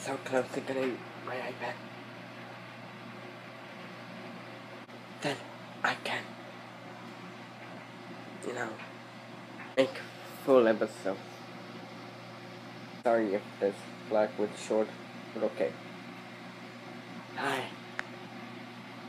so close to getting my iPad. Then I can, make full episodes. Sorry if this flag was short, but okay. Hi.